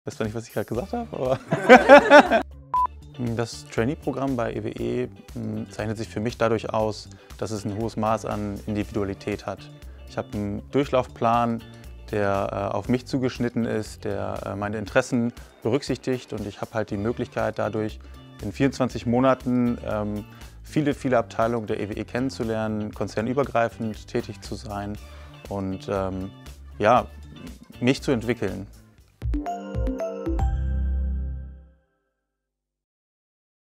Weißt du nicht, was ich gerade gesagt habe? Aber das Trainee-Programm bei EWE zeichnet sich für mich dadurch aus, dass es ein hohes Maß an Individualität hat. Ich habe einen Durchlaufplan, der auf mich zugeschnitten ist, der meine Interessen berücksichtigt, und ich habe halt die Möglichkeit, dadurch in 24 Monaten viele Abteilungen der EWE kennenzulernen, konzernübergreifend tätig zu sein und ja, mich zu entwickeln.